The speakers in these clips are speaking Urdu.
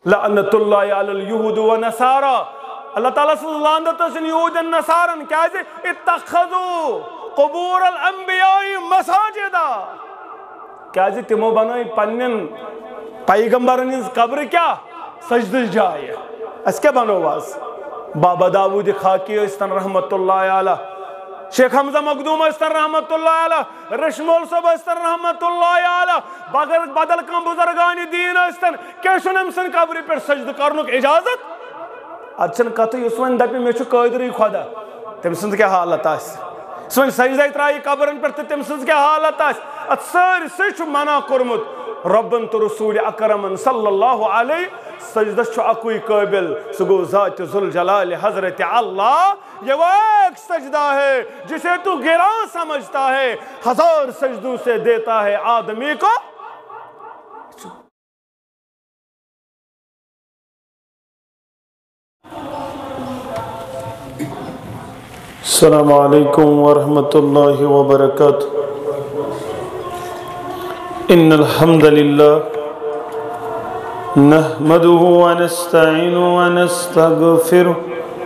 लअनतुल्लाहि अलल यहूद व नसारा अल्लाह ताला लानत यहूद नसारन क्या इत्तखज़ू क़ुबूर अल अंबियाई मसाजिदा क्या तिमो बनाई पन्नन पैगंबरन हिंज कब्र क्या सजद जाय अस क्या बनो आज बाबा दाऊद खाकी अस्तन रहमतुल्लाहि अलैह शेख हमजा मखदूम अस्तन रहमतुल्लाहि अलैह रशमोल सब अस्तन रहमतुल्लाहि अलैह बदल कम बुजुर्गान दीन अस्तन क्या सन कब्र पे सजद करनुक इजाजत अचन कत वन दपि मे कादर खुदा तम सज क्या हालत वन सजद त्राई कब्रन पे तम सज क्या हालत अत सारसे मना कोरमुत रब्बन तो रसूल अकरमन सल्लल्लाहु अलैहि सजदस अकुई काबिल सो गो ज़ात जुल जलाल हजरत अल्लाह ये वो एक सजदा है जिसे तू गिरा समझता है हजार सजदों से देता है आदमी को। अस्सलामु अलैकुम वरहमतुल्लाहि वबरकातुहू। इन्नल हम्दुलिल्लाह नहमदुहु व नस्तईनुहु व नस्तगफिरुहु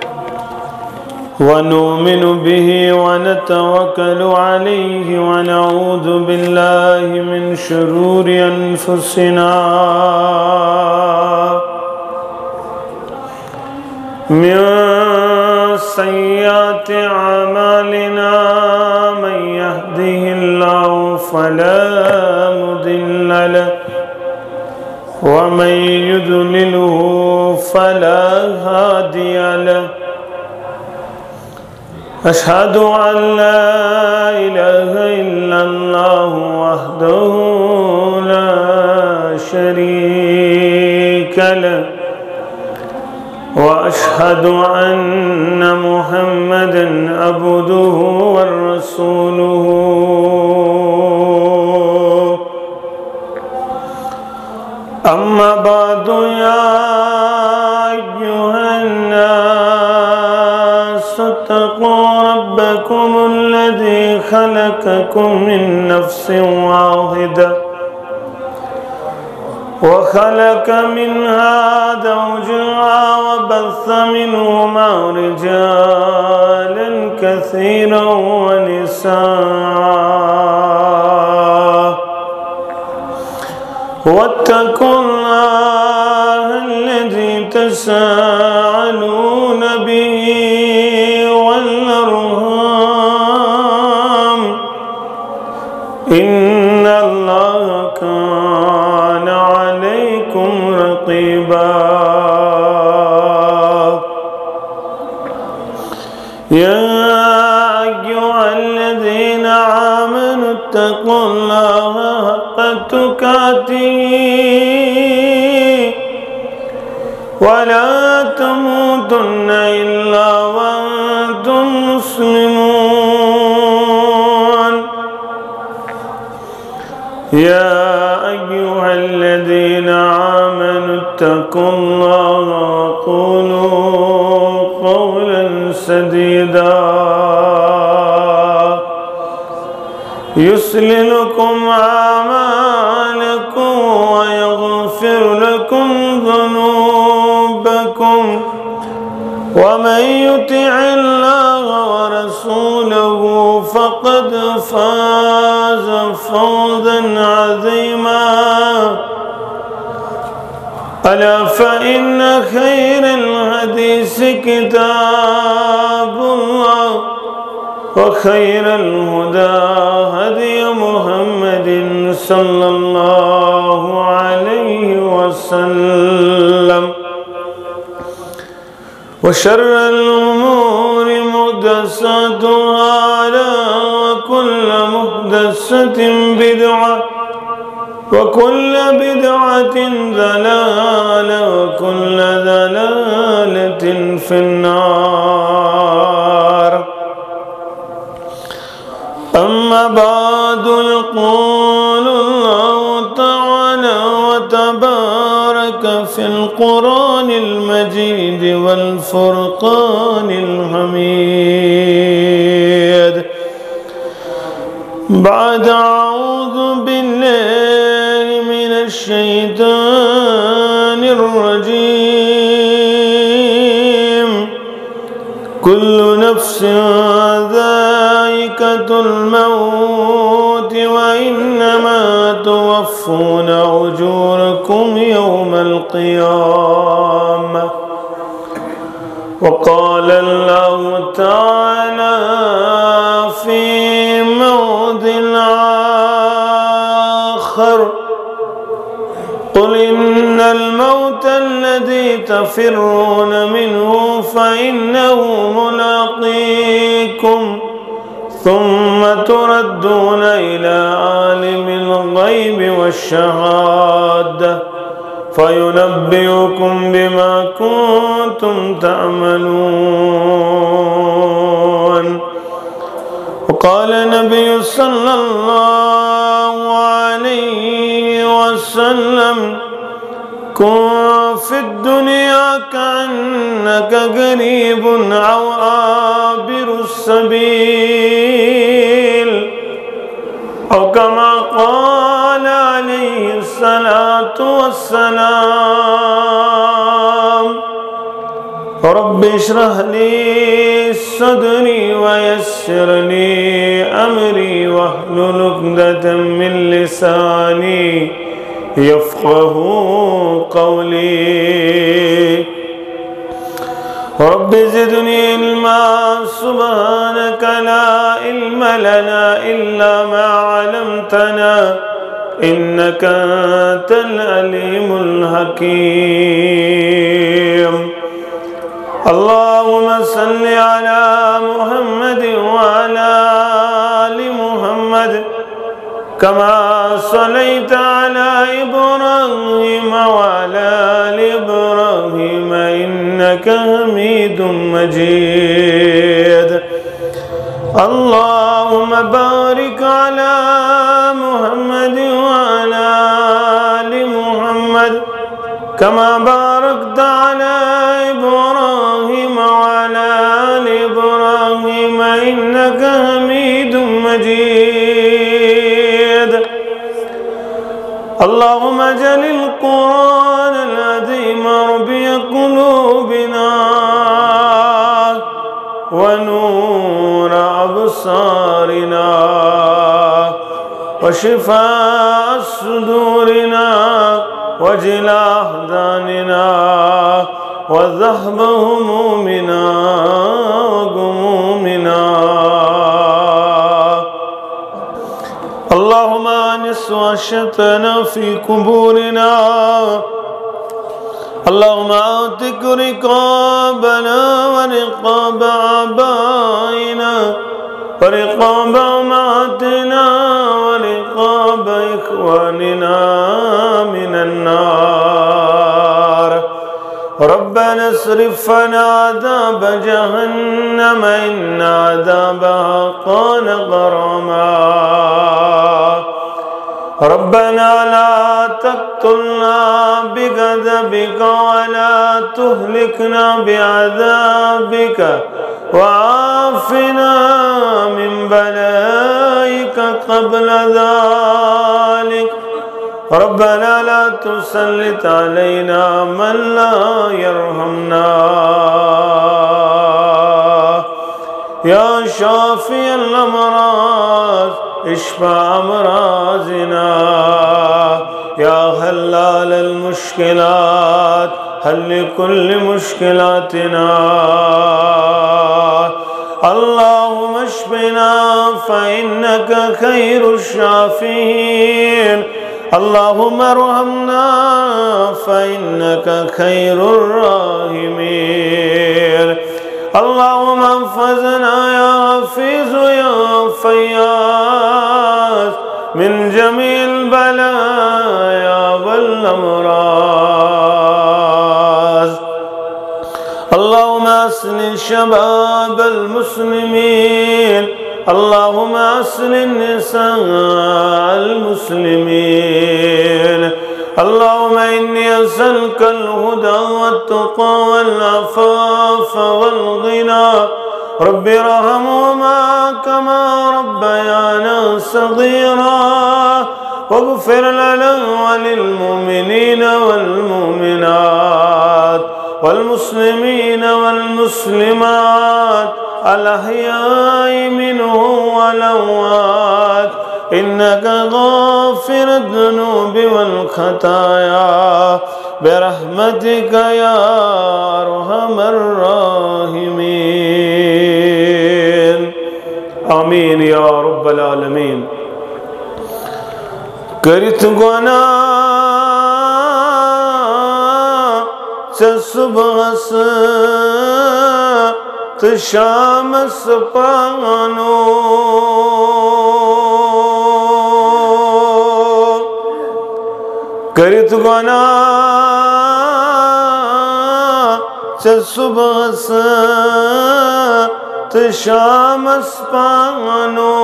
व नुमिनु बिहि व नतवक्कलु अलैहि व नऊज़ु बिल्लाहि मिन शुरूरि अनफुसिना मिन सय्यिआति अमालिना मन यहदिहिल्लाहु फला मुदिल्ल लहु व मन युद्लिलहु फला हादिय लहु। अशहदु अन ला इलाहा इल्लल्लाहु वहदहु ला शरीक लहु व अशहदु अन्न मुहम्मदन अब्दुहु व रसूलुहु। अम्मा बादु या अय्युहन नास इत्तक़ू रब्बकुमुल्लज़ी खलक़कुम मिन नफ्सिन वाहिदा वखलक मिन्हा ज़ौजहा वबस्स मिन्हुमा रिजालन कसीरन वनिसाअ वत्तक़ुल्लाह अल्लज़ी तसाअलून बिही वल अर्हाम इन्नल्लाह कान अलैकुम रक़ीबा। या अय्युहल्लज़ीना आमनु इत्तक़ुल्लाह हक़्क़ तुक़ातिही वला तमूतुन्न इल्ला व अंतुम मुस्लिमून। या अय्युहल्लज़ीना आमनु इत्तक़ुल्लाह वक़ूलू क़ौलन सदीदा युस्लिह लकुम आमालकुम व यग़फिर लकुम ज़ुनूबकुम व मन युतिइल्लाह व रसूलहु फ़क़द फ़ाज़ फ़ौज़न अज़ीमा। अला फ़इन्न खैरल हदीस किताबुल्लाह व खैरल हुदा हदी मुहम्मदिन सल्लल्लाहु अलैहि वसल्लम व शर्रल उमूरि मुहदसतुहा व कुल्लु मुहदसतिन बिदअह व कुल्लु बिदअतिन ज़लालह व कुल्लु ज़लालतिन फिन्नार। अम्मा बादु यक़ूलुल्लाहु तआला व तबारक फ़िल क़ुरानिल मजीद वल फ़ुरक़ानिल हमीद। बाद अऊज़ु बिल्लाहि मिनश शैतानिर الرجيم كل نفس ذائقة الموت وإنما توفون أجوركم يوم القيامة. وقال الله تعالى في موضع آخر قل إن الموت الذي تفرون منه فإنه ملاقيكم ثم تردون إلى عالم الغيب والشهادة فينبئكم بما كنتم تعملون. وقال النبي صلى الله عليه وسلم كن في الدنيا كأنك غريب أو عابر السبيل أو كما قال عليه الصلاة والسلام. رب اشرح لي صدري ويسر لي أمري واحلل عقدة من لساني يفقه قولي. رب زدني علما سبحانك لا علم لنا إلا ما علمتنا إنك أنت العليم الحكيم. اللهم صل على محمد وعلى آل محمد كما صليت على إبراهيم وعلى آل إبراهيم إنك حميد مجيد. اللهم بارك على محمد وعلى آل محمد كما باركت على إبراهيم وعلى آل إبراهيم إنك حميد مجيد. اللهم اجعل القرآن العظيم ربيع قلوبنا ونور أبصارنا وشفاء صدورنا وجلاء أحزاننا وذهب همومنا وغمومنا. اللهم آنس وحشتنا في قبورنا. اللهم اعتق رقابنا ورقاب آبائنا ورقاب أمهاتنا ورقاب إخواننا من النار. ربنا اصرف عنا عذاب جهنم إن عذابها كان غراما. ربنا لا تقتلنا بغضبك ولا تهلكنا بعذابك وعافنا من بلائك قبل ذلك. ربنا لا تسلط علينا من لا يرحمنا. يا شافي الأمراض اشفع أمراضنا. يا حلال المشكلات حل كل مشكلاتنا. اللهم اشفنا فإنك خير الشافين. اللهم ارحمنا فإنك خير الراحمين. اللهم احفظنا يا حفيظ يا فياض من جميع البلايا والأمراض. اللهم أصلح شباب المسلمين. اللهم أصلح نساء المسلمين. اللهم إني أسألك الهدى والتقى والعفاف والغنى. رب ارحمهما كما ربيانا صغيرا واغفر لنا وللمؤمنين والمؤمنات والمسلمين والمسلمات الأحياء منهم والأموات إنك غافر الذنوب والخطايا برحمتك يا أرحم الراحمين آمين يا رب العالمين. کرت گناہ چه صبح تو شام سپانو کرت گناہ چه صبح تو شام سپانو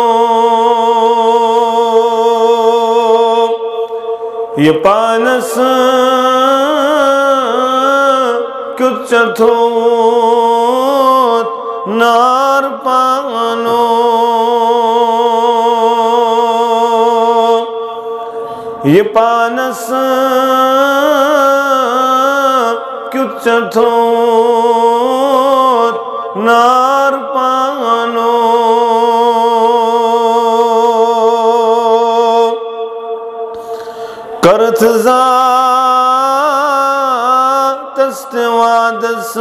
یہ پانس کچھ تھوت نار پانو یہ پانس کچھ تھوت نار پانو کرت ذات استوادس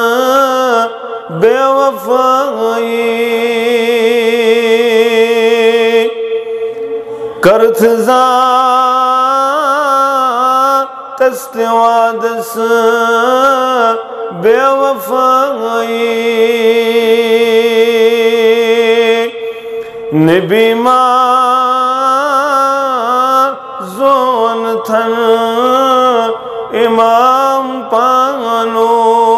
بے وفائی کرت ذات استوادس بے وفائی نبی زون تھن امام پانو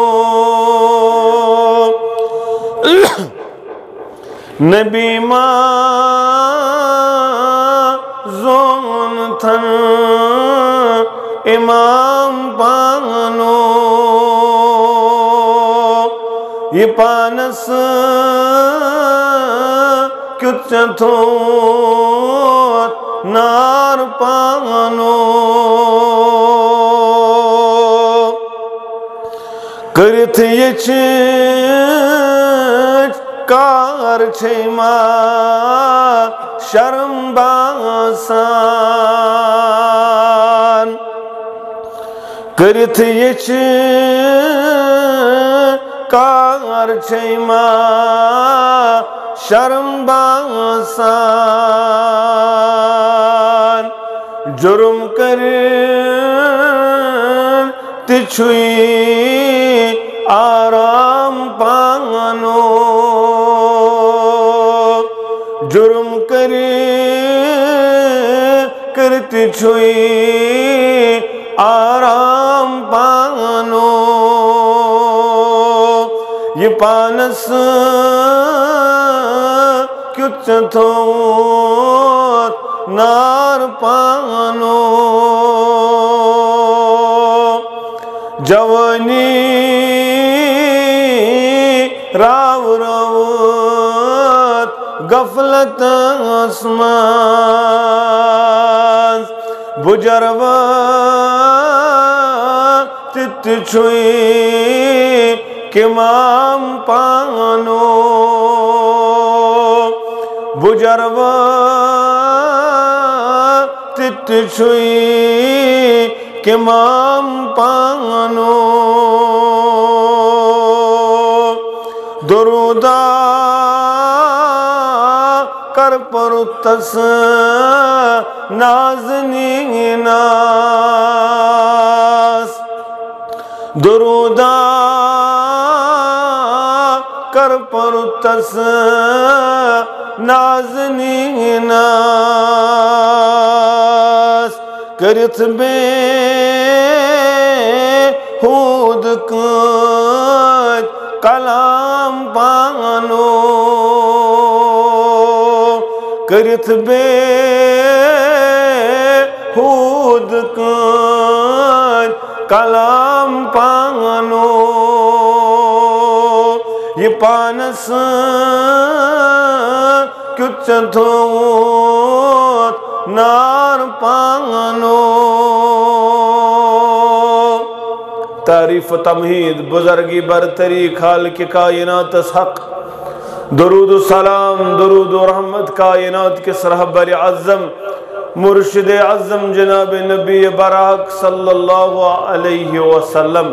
نبی زون تھن امام پانو یہ پانس کچھ تھوت نار پانو کرت یہ چیز کار چھما شرم باسان کرت یہ چیز کار چھما شرم باسان جرم کرن تچھوئی آرام پانو جرم کرتی چھوئی آرام پانو یہ پانس کچھ تھوت نار پانو جوانی راو روت غفلت اسمان بجروت تت چھوئی کمام پانو بجروت تت چھوئی کمام پانو درودا کر پرتس نازنی ناس درودا کر پرتس نازنی ناس کرت بے ہود کت کلام پانو کرت بے ہود کت کلام پانو یہ پانس کچھ تھوت نار پانو تعریف و تمہید بزرگی برتری خالق کائنات حق درود و سلام درود و رحمت کائنات کے رہبر اعظم مرشد اعظم جناب نبی برحق صلی اللہ علیہ وسلم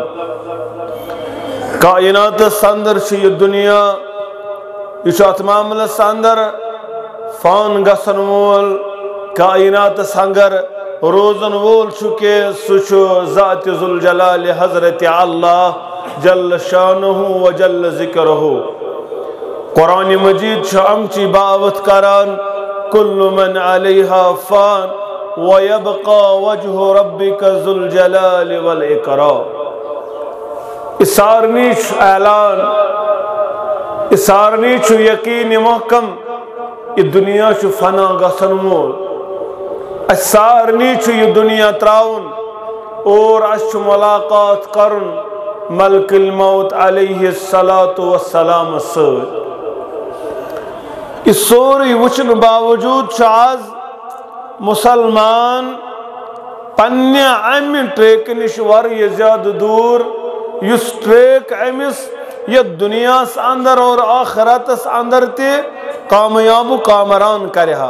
کائنات سندر یہ دنیا یہ ات معاملہ سندر فان گسن وول کائنات سنگر روزن وول چکے سچو ذات ذوالجلال حضرت اللہ جل شانہ و جل ذکرہ قرآن مجید شامچی باوت کران کل من علیہا فان ویبقى وجہ ربک ذوالجلال والاکرام اسارنیش اعلان اسارنیش یقین محکم یہ دنیا چھ فنا گسن وول اسارنی چھ یہ دنیا تراؤن اور اس ملاقات کرن ملک الموت علیہ السلام سۭتۍ اس سوری وچن باوجود چھ آز مسلمان پنہ امہ ٹریک نش واریاہ زیادہ دور یس ٹریک امس یہ دنیا اندر اور آخرتس اندر تے کامیاب و کامران کرہا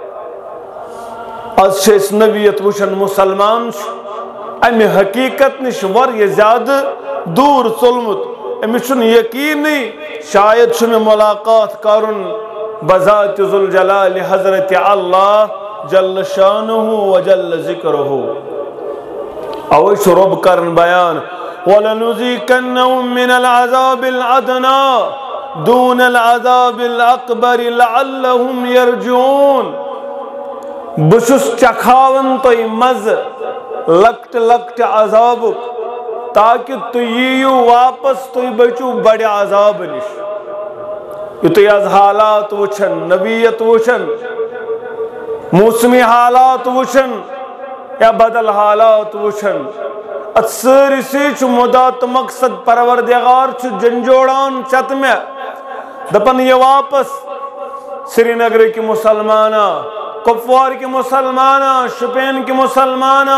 از اس نبیت وچن مسلمان امہ حقیقت نش واریاہ زیادہ دور ژولمت امس چھن یقین شاید چھ ملاقات کرن بذات ذوالجلال حضرت اللہ جل شانہ و جل ذکرہ اوے چھ رب کرن بیان وَلَنُذِيقَنَّهُم مِّنَ الْعَذَابِ الْأَدْنَىٰ دُونَ الْعَذَابِ الْأَكْبَرِ لَعَلَّهُمْ يَرْجِعُونَ بشس چکھاون تو مز لکٹ لکٹ عذاب تاکہ تو ییو واپس تو بچو بڑے عذاب نش یہ تو از حالات وچھن نبیت وچھن موسمی حالات وچھن یا بدل حالات وچھن ات ساری سی چھ مدات مقصد پروردگار چھ جنجوڑان چت میں دپن یہ واپس سری نگر کی مسلمانہ کپوار کی مسلمانہ شپین کی مسلمانہ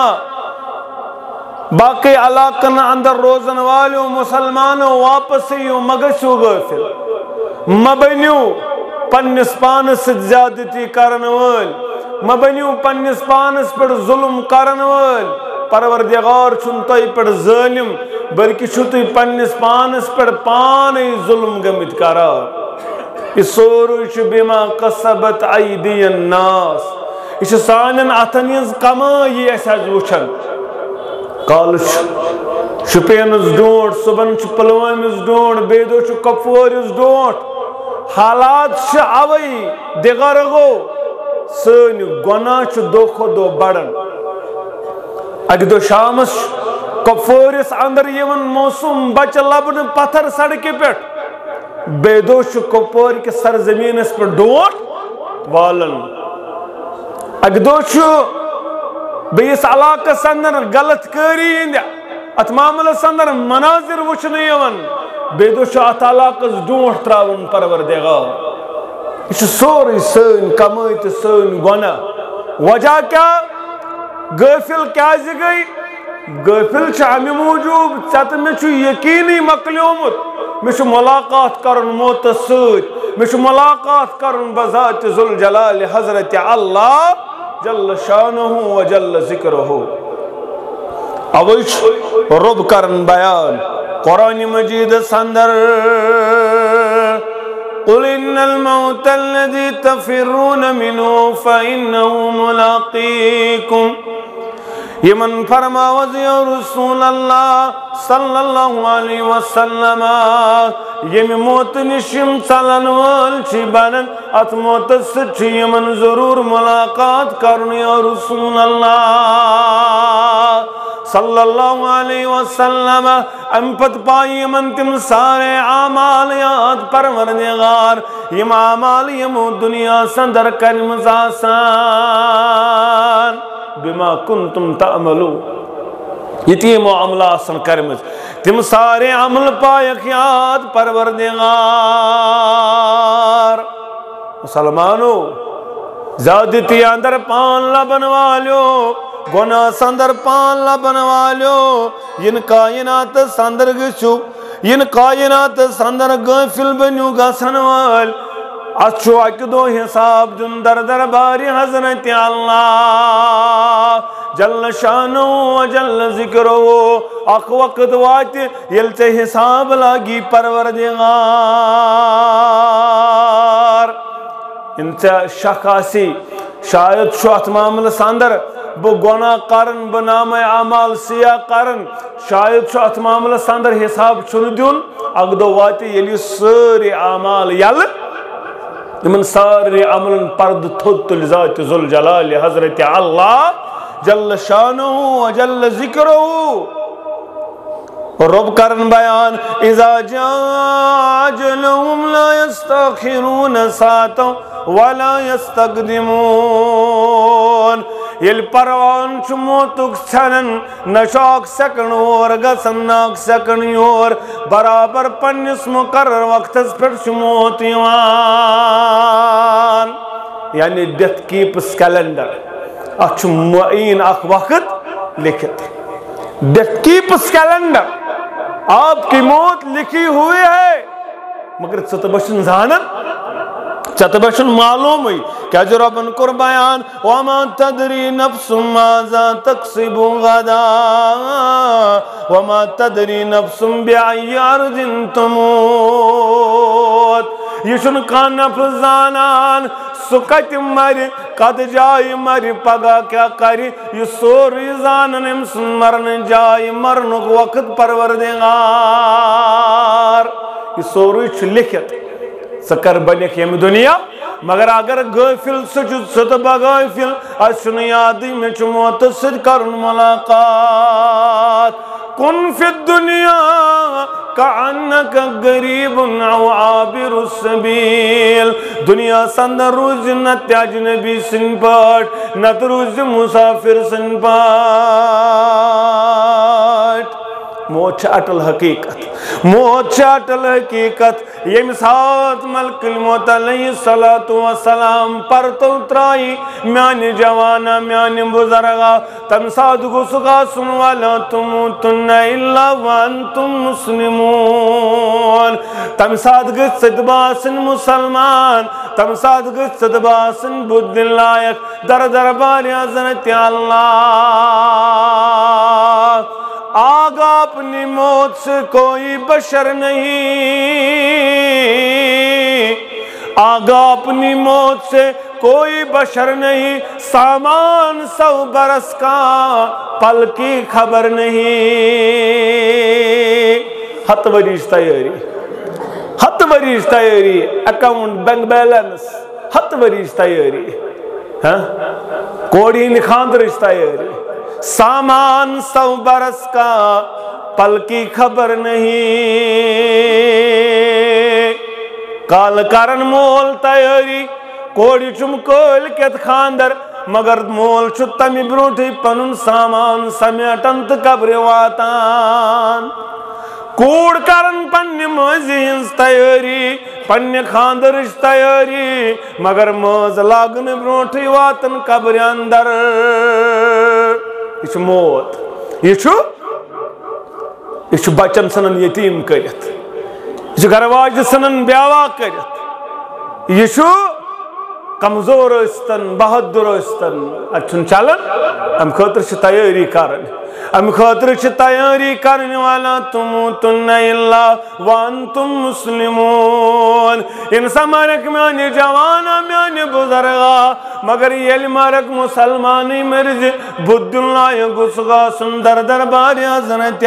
باقی علاقن اندر روزن والیوں مسلمانوں واپس یوں مگسو غافل مبنیو پنس پانس زیادتی کرن وال مبنیو پنس پانس پر ظلم کرن وال پروردگار چھن تائی پر ظالم بلکہ چھتی پنس پانس پر پانی ظلم گمت کرا اس سوروش بما قصبت عیدی الناس اس سانن اتنیز کمائی ایساز وچھن کالش شپینز ڈونٹ صبح چھ پلوامز ڈونٹ بیدو چھ کپوارز ڈونٹ حالات چھ آوئی دیگر گو سن گناہ چھ دو خودو بڑن اگر دو شامس کپورس اندر یمن موسم بچ لبن پتھر سڑکی پیٹ بیدو چھ کپور کے سرزمین اس پر ڈونٹ والن اگر دو چھ بیس علاقہ سندر غلط کری اندیا ات معاملہ سندر مناظر وچھنے یمن بیدو چھ ات علاقہ ڈونٹ تراون پروردگار اس سوری سن کمائت سن گناہ وجہ کیا غافل کیا گئی غافل چھ امی موجود چت میں چھ یقینی مکلیومت میں چھ ملاقات کرن موت سۭتۍ میں چھ ملاقات کرن بذات ذوالجلال حضرت اللہ جل شانہ و جل ذکرہ اوش رب کرن بیان قرآن مجید سندر قل ان الموت الذي تفرون منه فإنه ملاقيكم یمن فرماوز یا رسول اللہ صلی اللہ علیہ وسلم یم موت نشم چلن وال چھ بنن ات موت سچ یمن ضرور ملاقات کرن یا رسول اللہ صلی اللہ علیہ وسلم ام پت پائی یمن تم سارے اعمال یاد پروردگار یم اعمال یم دنیا سندر کرمز آسان بما کنتم تعملو یہ معاملہ آسان کرمز تم سارے عمل پائک یاد پروردگار مسلمانو زیادتی اندر پان لبن والیو گناہ سندر پان لبن والو ین کائنات سندر گچو ین کائنات سندر غافل بنیو گسن وال اچھو اک دو حساب دن در درباری حضرت اللہ جل شانو و جل ذکرو اخ وقت وات یل تے حساب لاگی پروردگار انت شخاسی شاید شو ات معامل سندر بو گناہ کرن بو نام اعمال سیاہ کرن شاید شو ات معامل سندر حساب چھن دیون اگ دو وات یلی ساری اعمال یل من ساری عمل پرد تھد لذات ذل جلال حضرت اللہ جل شانہ و جل ذکرہ رب کرن بیان اذا جاء اجلهم لا يستاخرون ساعة ولا يستقدمون یل پروان چھ موتک چھنن نشاک سکن اور گسن ناک سکن اور برابر پنس مقرر وقت پر چھ موت یوان یعنی ڈیتھ کیپس کیلنڈر اچھ معین اخ وقت لکھت ڈیتھ کیپس کیلنڈر آپ کی موت لکھی ہوئی ہے مگر ستبشن زانن چتبشن معلوم ہوئی کیا جو ربن کر بیان وما تدری نفس ماذا تکسب غدا وما تدری نفس بأي أرض تموت یہ چھن کان نفس زانان سکت مری قد جائی مری پگا کیا کری یہ سوری زانن امسن مرن جائی مرنک وقت پروردگار یہ سوری چھ لکھت سکر بنک یم دنیا مگر اگر غافل سجد ستبا غافل اسن یادی میں چھ موت سد کرن ملاقات کن فی الدنیا کعنک غریب او عابر السبیل دنیا سندر روز نت اجنبی سن پاٹ نت روز مسافر سن پاٹ موت چھ اٹل حقیقت موت چھ اٹل حقیقت یم سات ملک الموت علیہ السلام پر تو ترائی میانی جوانا میانی بزرگا تم ساتھ گسگا سن والا تموتن الا وانتم مسلمون تم ساتھ گسد باسن مسلمان تم ساتھ گسد باسن بود لائق در دربار حضرت اللہ آگا اپنی موت سے کوئی بشر نہیں آگا اپنی موت سے کوئی بشر نہیں سامان 100 برس کا پل کی خبر نہیں ہت وریش تیاری اکاؤنٹ بینک بیلنس ہت وریش تیاری کوڑی نخاندرش تیاری سامان 100 برس کا پل کی خبر نہیں کال کرن مول تیاری کوڑی چم کول کت خاندر مگر مول چھ تمی برونٹھی پنن سامان سمیٹن تو قبر واتان کوڑ کرن پنی موزی ہنس تیاری پنی خاندرش تیاری مگر موز لاغن برونٹھی واتن قبر اندر یہ موت یہ بچن سنن یتیم کرت یہ گرواج سنن بیاوا کرت یہ کمزور استن بہادر استن اچھن چلن ام خاطر چھ تیاری کرن ام خاطر چھ تیاری کرن والا تموتن الا وانتم مسلمون انسان مرک میانی جوانا میانی بزرگا مگر یل مرک مسلمانی مرز بود اللہ گسگا سندر دربار حضرت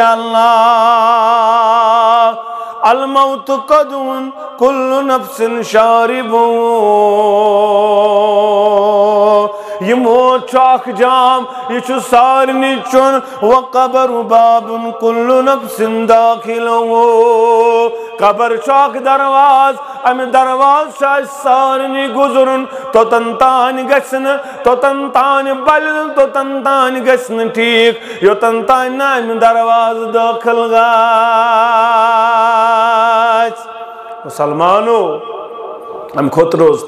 اللہ الموت قدون کل نفس شاربون یہ موت چاک جام یہ چھ سارنی چون وقبر باب کل نفس داخلو قبر چاک درواز ام درواز شاہ سارنی گزرن تو تنتان گسن تو تنتان بلن تو تنتان گسن ٹھیک یو تنتان نام درواز داخل گاچ مسلمانو ام خود روز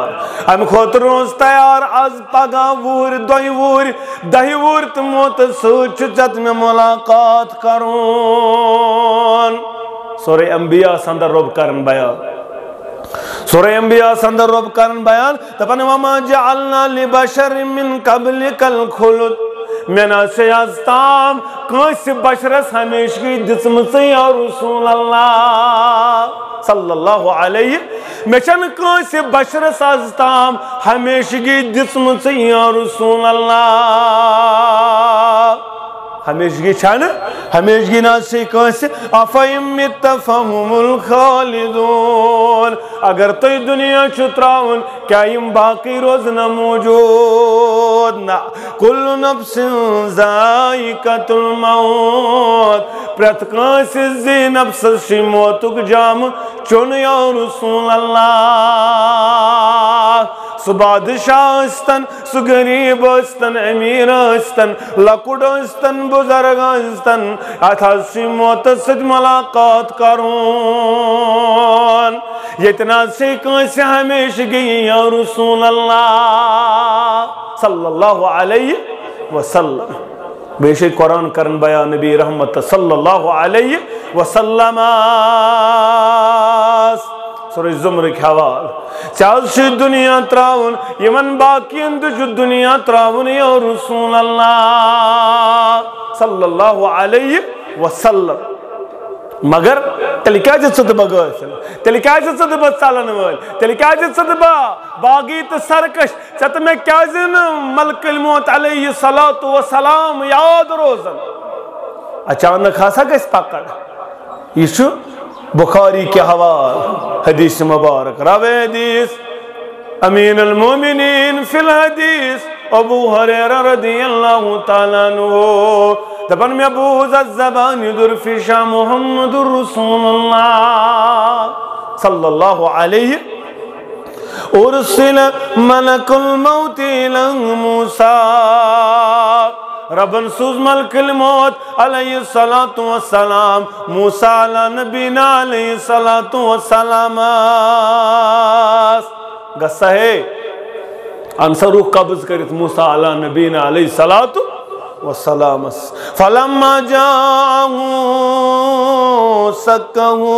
تیار آز پگہ وُہر دۄیہِ وُہر دہہِ وُہر تہٕ موت سۭتۍ چھُ ژےٚ مےٚ ملاقات کرُن سورہ انبیاء اندر رب کرن بیان دپان وما جعلنا لبشر من قبلك الخلد میں ناسے از تام کانس بشرس ہمیشگی دژمٕژ یا رسول اللہ صلی اللہ علیہ میں چھن کانس بشرس از تام ہمیشگی دژمٕژ یا رسول اللہ ہمیشگی چھن ہمیشگی ناسے کانس افیم مت فهم الخالدون اگر تُہۍ دنیا چھُ تراون کیا یم باقی روزن موجود نہ کل نفس ذائقۃ الموت پرٛٮ۪تھ کٲنٛسہِ زی نفسس چھُ موتُک جام چون یا رسول اللہ سُہ بادشاہ ٲسۍتن سُہ غریٖب ٲسۍتن أمیٖر ٲسۍتن لۄکُٹ ٲسۍتن بُزرگ ٲسۍتن اتھ حظ چھُ موتس سۭتۍ ملاقات کرُن ییٚتہِ نہ حظ چھے کٲنٛسہِ ہمیشگی یا رسول اللہ صلی اللہ علیہ وسلم بیٚیہِ چھِ قرآن کرن بیان نبی رحمت صلی اللہ علیہ وسلم سورہ زمرٕکۍ حوالہٕ ژےٚ حظ چھُ دنیا تراوُن یمن باقین تہِ چھُ دنیا تراوُن یا رسول اللہ صلی اللہ علیہ وسلم مگر تیٚلہِ کیازِ ژٕ تہٕ بہٕ غٲفِل تیٚلہِ کیازِ ژٕ تہٕ بہٕ ژلن وٲلۍ تیٚلہِ کیازِ ژٕ تہٕ بہٕ باغی تہٕ سرکش ژےٚ تہٕ مےٚ کیازِ نہٕ ملک الموت علیہ الصلاۃ والسلام یاد روزن اچانک ہسا گژھِ پکڑ یہ چھُ بخاری کے حوالہ حدیث مبارک راوی حدیث امین المومنین فی الحدیث ابو ہریرہ رضی اللہ تعالیٰ عنہ دپن میں بوز الزبان درفشا محمد رسول اللہ صلی اللہ علیہ ارسل ملک الموت الى موسیٰ ربن سوز ملک الموت علیہ السلام موسیٰ علیہ نبینا علیہ السلام گسا ہے انسا روح قبض کرت موسیٰ علیہ نبینا علیہ السلام فلما جاءہو سکہو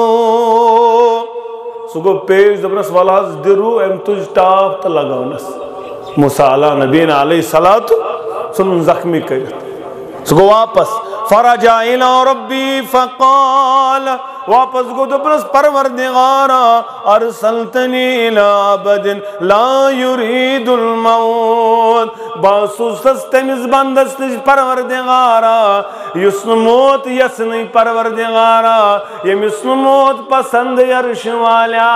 سو گو پیش دبنس والاز درو ام تجھ ٹاپ تا لگاونس موسیٰ علیہ نبینا علیہ السلام سنن زخمی کرت سو گو واپس فرجع الى ربی فقال واپس گو دبنس پروردگارا ارسلتنی الى عبد لا يريد الموت باسوستس تمیز بندس نش پروردگارا یسن موت یسنی پروردگارا یمسن موت پسند یرش والیا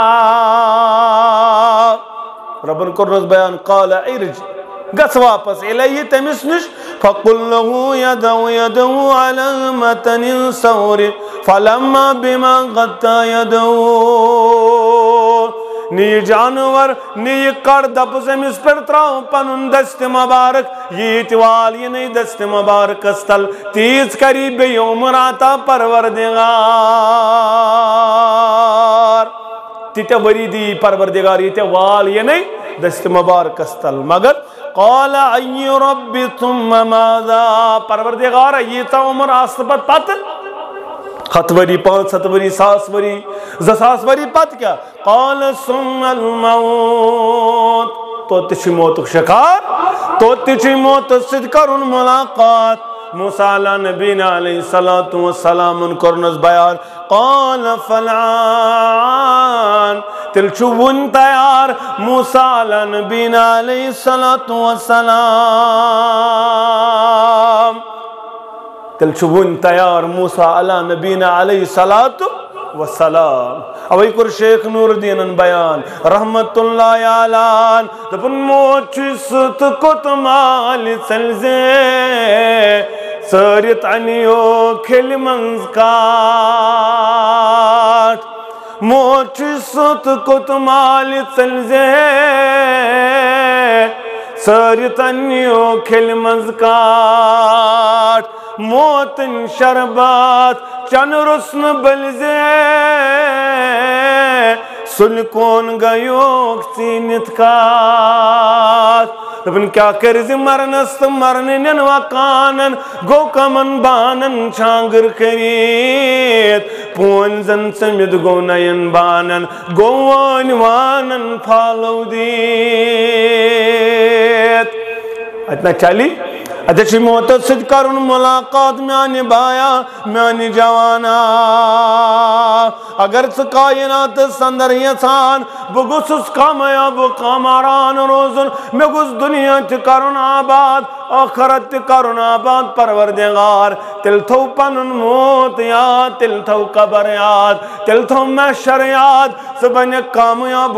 ربن کرنس بیان قال ارج گس واپس الیہ تمس نش فقل له يده على متن الثور فلما بما غطى يده نی جانور نی کڑ دپس امس پر تراو پنن دست مبارک یت وال یہ نی دست مبارک استل تیز کری بے عمر عطا پروردگار تیتے وری دی پروردگار یہ وال یہ نی دست مبارک استل مگر قال ای رب ثم ماذا پروردگار یہ عمر آسبت پت 7 وری 500 وری 1000 وری 2000 وری پت کیا قال ثم الموت تو تچھ موت شکار تو تچھ موت سد کرن ملاقات موسیٰ علیہ نبینا علیہ السلام کرنس بیان قال فلعان تل چون تیار موسیٰ علیہ نبینا علیہ السلام تل چون تیار موسیٰ علیہ نبینا علیہ السلام اوی کر شیخ نور الدین بیان رحمت اللہ علیہ دپن موچ ست کت مال سلزے سرت انیو کھل منز کاٹ موچ ست کت مال سلزے سرت انیو کھل منز کاٹ موتن شربات چن رسن بلزے سلکون گیوک چینت کات دپن کیا کرز مرنس تو مرنن وکانن گو کمن بانن چھانگر کریت پون زن سمید گو نین بانن گو وان وانن پھالو دیت اتنا چلی ادھچی موتت سد کرن ملاقات میانی بایا میانی جوانا اگر سے کائنات سندر یسان بگوسس کامیاب کاماران روزن میں گوس دنیا تی کرن آباد آخرت تی کرن آباد پروردگار تل تھو پنن موت یاد تل تھو قبر یاد تل تھو محشر یاد سبن کامیاب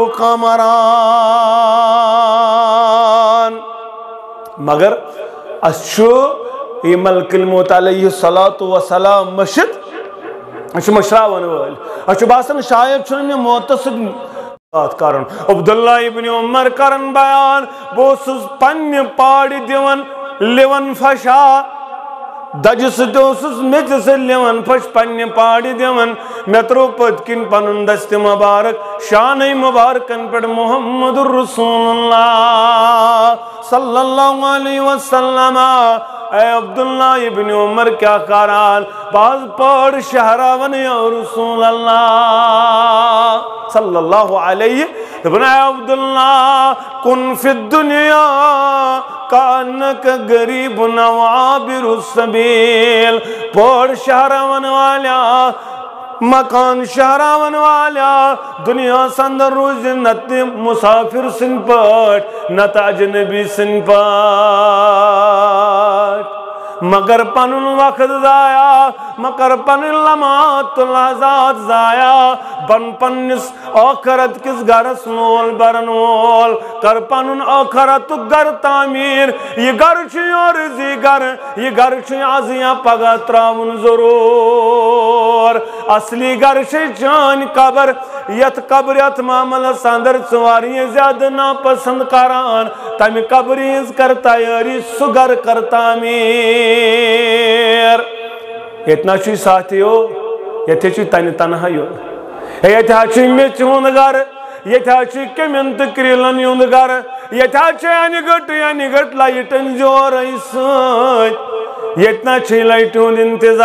کاماران مگر اسچو یہ ملک الموت علیہ السلام مشد اچھو مشراوان وال اچھو باسن شاید چھنے میں موتصد بات کرن عبداللہ ابن عمر کرن بیان بوسس پنی پاڑی دیون لیون فشا دجس دوسس مجس لیون فش پنی پاڑی دیون میترو پتکن پنن دست مبارک شان مبارکن پر محمد الرسول اللہ صلی اللہ علیہ وسلم اے عبداللہ ابن عمر کیا کاران باز پڑھ شہراون یا رسول اللہ صلی اللہ علیہ وسلم اے عبداللہ کن فی الدنیا کانک غریب نوابر السبیل پڑھ شہراون والا مکان شہراون والا دنیا سندر روز نت مسافر سن پٹ نت اجنبی سن پٹ مگر پنن وقت ضایا مگر پنن لمحات لحظات ضایا بن پنس آخرت کس گرس مول برن مول کر پنن آخرت گر تعمیر یہ گر چھ عرضی گر یہ گر چھ عزیاں پگہ تراون ضرور اصلی گر چھ چان قبر یت قبر یت معاملہ ساندر سواری زیادہ ناپسند کران تم قبریز کر تیاری سگر کر تعمیر اتنا چھ ساتھی ہو یہ چھ تنہا ہو یہ چھ مچ ہند گر یہ چھ کمن تو کریلن ہند گر یہ چھ انی گٹ لائٹن جور ست یہ چھ لائٹ ہند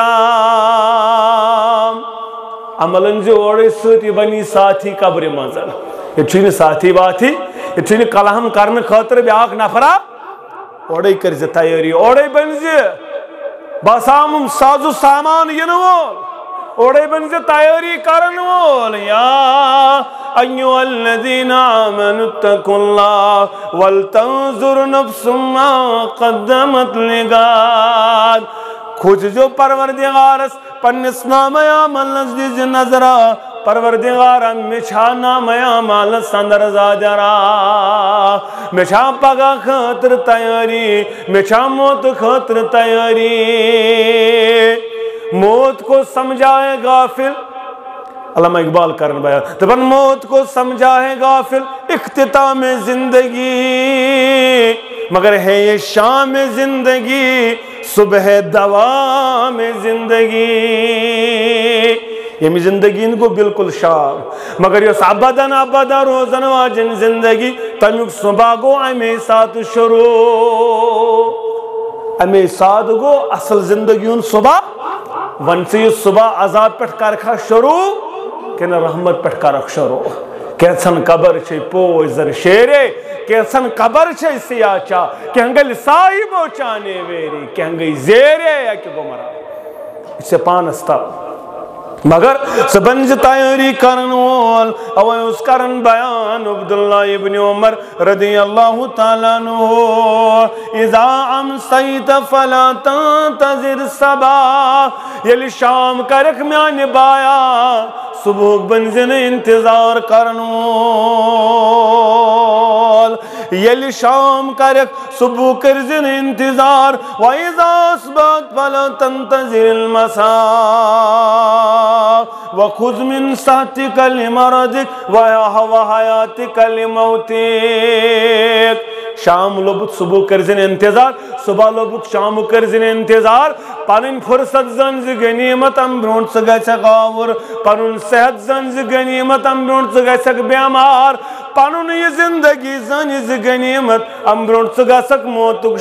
انتظام عملن جوڑ ست یہ بنی ساتھی قبر منزل یہ چھ ساتھی واتھی یہ چھ کلہم کرنے خاطر بیاکھ نفرا اوڑے کرز تیاری اوڑے بنز باسام سازو سامان ین وول اوڑے بنز تیاری کرن وول یا ایو الذین آمنوا اتقوا اللہ ولتنظر نفس ما قدمت لغد کھوج جو پروردگارس پنس نام عمل نزدیز نظرہ پروردگارا مچھا نام عمل سندر زادرہ مچھا پگا خاطر تیاری مچھا موت خاطر تیاری موت کو سمجھائے غافل علامہ اقبال کرن بیان تبن موت کو سمجھائے غافل اختتام زندگی مگر ہے یہ شام زندگی صبح دوام زندگی یہ زندگی ان کو بالکل شام مگر یہ ابداً ابدا روزن واجن زندگی تمیک صبح گو امی ساتھ شروع امی ساتھ گو اصل زندگی ان صبح ونسی صبح عذاب پٹھ کرکھا شروع کہ رحمت پٹھ کرک شروع کیسن قبر چھے پوزر شیرے کیسن قبر چھے سیاچا کہ ہنگل صاحبو چانے ویری کہ ہنگل زیرے یا کہ گمرا اس سے پانستا مگر سبنج تیاری کرن وول او اس کرن بیان عبداللہ ابن عمر رضی اللہ تعالیٰ عنہ اذا امسیت فلا تنتظر صبا یلی شام کرک میان بایا صبح بنزن انتظار کرن وول یلی شام کرک صبح کرزن انتظار وَإِذَا أَصْبَحْتَ فَلَا تَنْتَظِرِ الْمَسَاءَ وَخُذْ مِنْ صَحْتِكَ لِمَرَضِكَ وَحَيَاتِكَ لِمَوْتِكَ شام لوبت صبح کرزن انتظار صبح لوبت شام کرزن انتظار پنن فرصت زن ز غنیمت ام برونٹ ژٕ گژھکھ آور پنن صحت زن ز غنیمت ام برونٹ ژٕ گژھکھ بیمار پنن یہ زندگی زن ز غنیمت ام برونٹ ژٕ گژھکھ موتک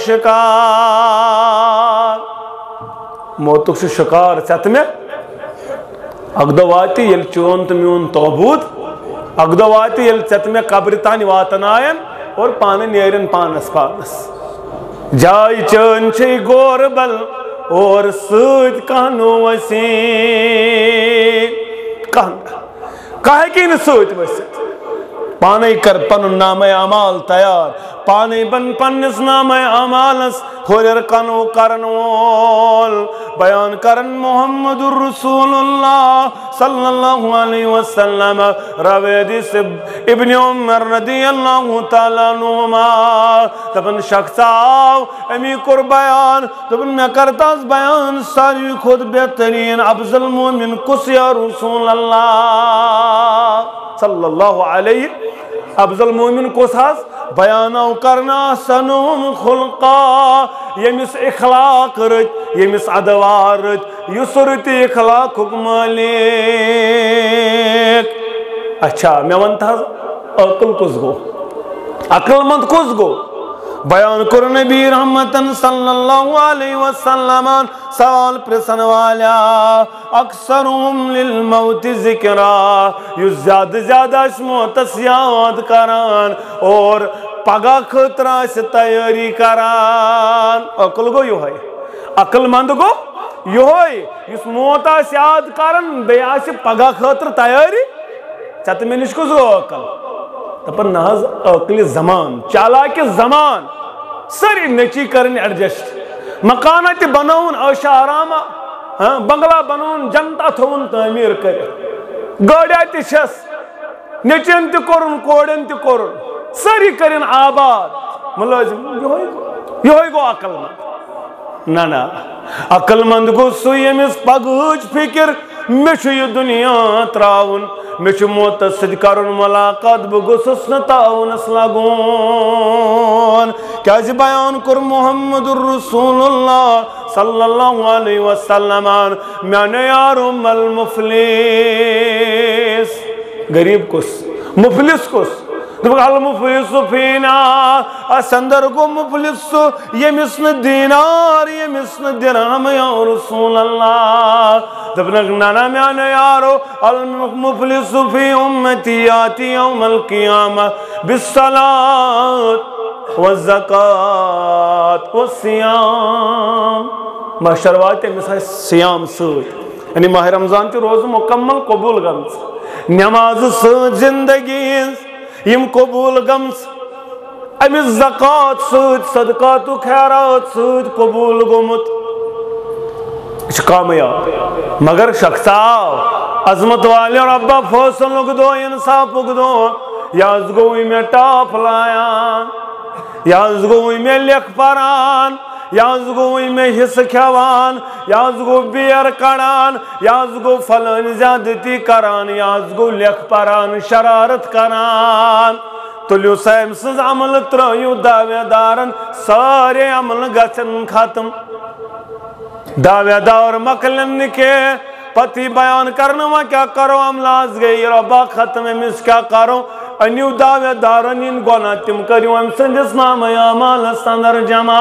شکار موتک شکار ژت مے اک دۄہ واتہِ ییٚلہِ چون تہٕ میون توبوٗد اک دۄہ واتہِ ییٚلہِ ژےٚ مےٚ قبرِ تانۍ واتناین اور پانہٕ نیرن پانس پانس جاے چٲنۍ چھے گوربل اور سۭتۍ کانو وسیٖم کانٛہہ ہیٚکی نہٕ سۭتۍ ؤسِتھ پانے کر پنن نامہ اعمال تیار پانے بن پنس نامہ اعمالس ہورر کنو کرن وول بیان کرن محمد الرسول اللہ صلی اللہ علیہ وسلم روید ابن عمر رضی اللہ تعالیٰ عنہما دپن شخص آو امی کر بیان دپن میں کرتاس بیان ساروی خود بہترین افضل مومن کس یا رسول اللہ صلی اللہ علیہ افضل مومن کس حس بیانو کرنا سنوم خلقا یمس اخلاق رت یمس ادوار رت یس رت اخلاق مالک اچھا میں ونتا عقل کس گو عقل مند کس گو بیان کر نبی رحمتن صلی اللہ علیہ وسلم سوال پرسن والا اکثرهم للموت ذکرا یو زیادہ اس موتس یاد کران اور پگہ خطرہ سے تیاری کران عقل گو یہ عقل مند گو یہ اس موتس یاد کران بیاس پگہ خطر تیاری چت میں نش کس گو عقل دپن ناز عقل زمان چالاک زمان سری نچی کرن ایڈجسٹ مکانات بنون عیش آرامہ بنگلہ بنون جنتا تھون تعمیر کر گاڑیاں تہ چھس نچین تہ کرن کوڑن تہ کرن سری کرن آباد ملازم یہ گو عقل مند نا عقل مند گو سو یمس پگہچ فکر مے یہ دنیا تراؤن مے موت ست کرن ملاقات بہ گوسس نا تعاونس لگون کیازِ بیان کور محمد الرسول اللہ صلی اللہ علیہ وسلم میانے یارو مل مفلس غریب کس مفلس کس المفلس فینا اسندر گو مفلس یمس ن دینار یمس ن درہم یا رسول اللہ دبنک نانا میانے یارو المفلس فی امتی آتی یوم القیامہ بالصلاة والزکاة والصیام محشر واتے مثال سیام سوت یعنی ماہ رمضان چی روز مکمل قبول گمز نماز سوت زندگی یم قبول گمز امی زکاة سوت صدقات و خیرات سوت قبول گمت اچھ کامیاب مگر شخص آو عظمت والی ربا فوصل اگدو انصاف اگدو یاز گوئی میں ٹاپ لایان یاز گوئی میں لکھ پران یاز گوئی میں حص کھوان یاز گو بیر کڑان یاز گو فلن زیادتی کران یاز گو لکھ پران شرارت کران تلیو سیم سز عمل ترائیو دعوی دارن سارے عمل گچن ختم دعوی دار مکلن کے پتی بیان کرنا کیا کرو املاز گئی ربا ختم امس کیا کرو انیو دعوی دارن ان گونا تم کریو ام سندس نام اعمال استندر جمع